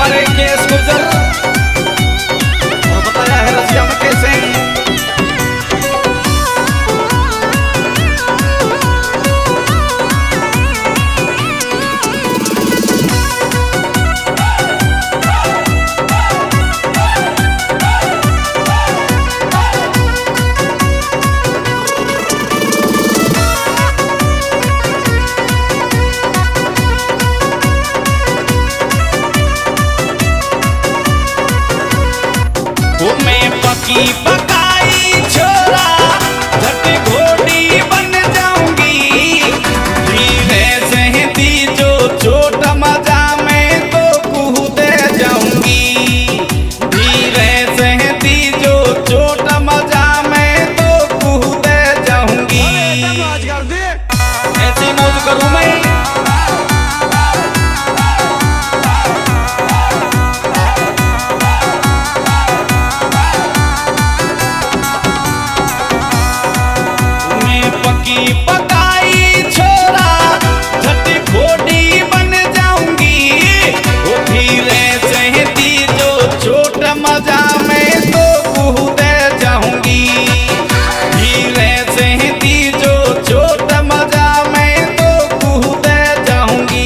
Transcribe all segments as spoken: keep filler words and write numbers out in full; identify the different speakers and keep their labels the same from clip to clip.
Speaker 1: हमारे केस गुजर और बताया है रसिया में कैसे। पकी पकाई छोरा झट घोड़ी बन जाऊंगी, धीरे से दी जो चोट मजा में तो कूदे जाऊंगी, धीरे से दी जो चोट मजा में तो कूदे जाऊंगी। ऐसी मौज करूं मैं पकाई छोरा झट घोड़ी बन जाऊंगी, वो धीरे से दी जो चोट मजा में तो कूदे जाऊंगी, धीरे से दी जो चोट मजा में तो कूदे जाऊंगी।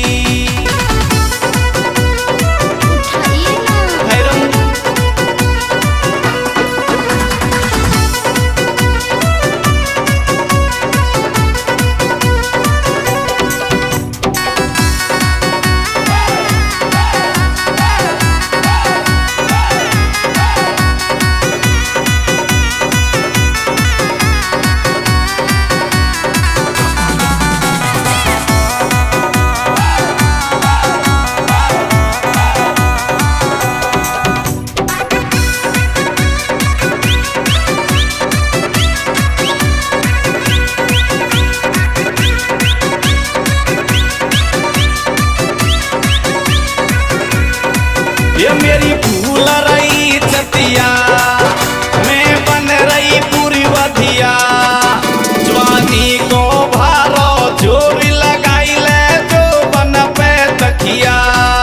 Speaker 1: ये मेरी भूल रही छतिया मैं बन रही पूरी वधिया, जवानी को भारो जोरी लगाई ले जो बन पे तकिया।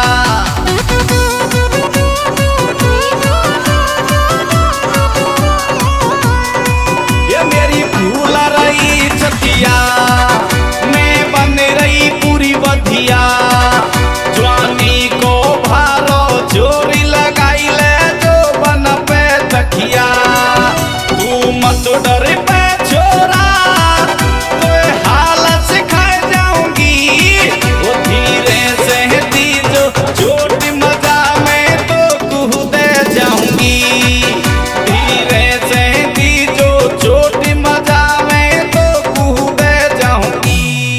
Speaker 1: ये मेरी भूल रही छतिया मैं बन रही पूरी वधिया, जवानी को भारो जोरी लगाई ले जो बन पे तकिया। तू मत डर पे छोरा तो हाल सिखा जाऊंगी, वो धीरे से दी जो चोट मजा में तो कूदे जाऊंगी, धीरे से दी जो चोट मजा में तो कूदे जाऊंगी।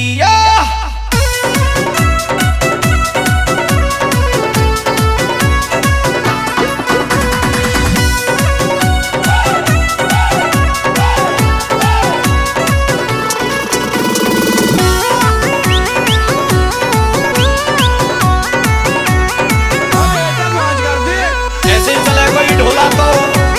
Speaker 1: ऐसे चले कोई ढोला तो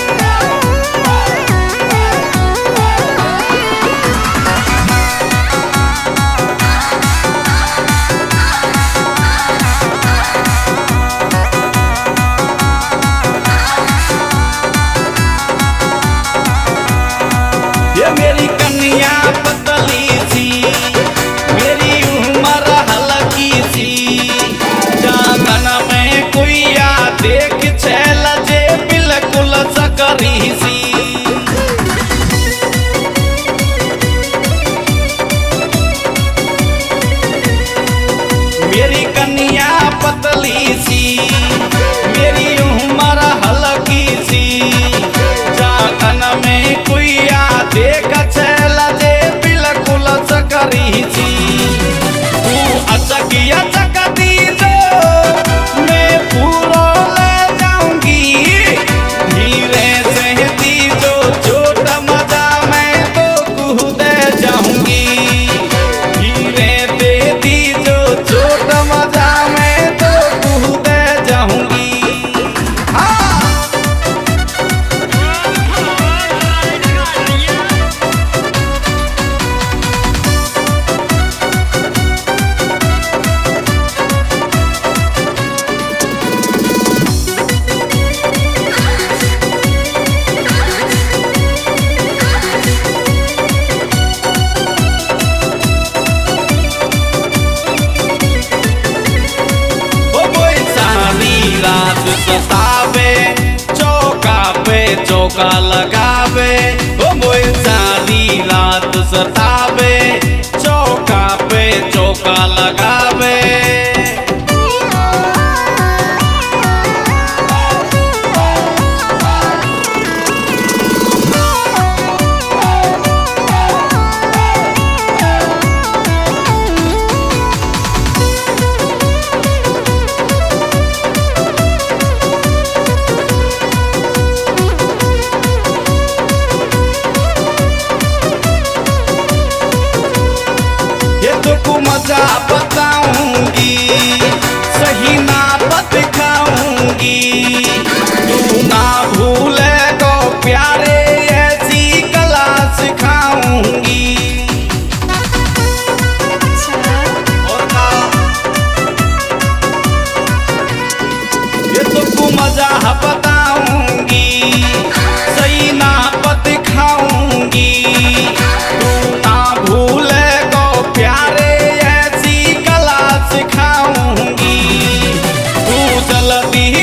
Speaker 1: ये मेरी कन्या पतली सी, मेरी उम्र हल्की सी, जागन में कोई आ देख छैल जे बिल्कुल सकरी सी। मेरी कन्या पतली सी, मेरी उम्र हल्की सी, जागन में कोई आ देख छैल जे बिल्कुल सकरी सी। तू अचकिया चकती जो मैं पूरा ले जाऊंगी, धीरे से दी जो चोट मजा में तो कूदे जाऊंगी, धीरे दे दी जो चोट मजा में तो कूदे जाऊंगी। चौका लगावे, ओ मोए सारी रात सतावे, चौका पे चौका लगावे। मजा बताऊंगी, सही ना दिखाऊंगी, तू ना भूले तो प्यारे ऐसी कला सिखाऊंगी। और ना ये तुमको मजा बताऊंगी, सही ना दिखाऊंगी, तू ना भूले तो प्यारे सिखाऊंगी। तू जल्दी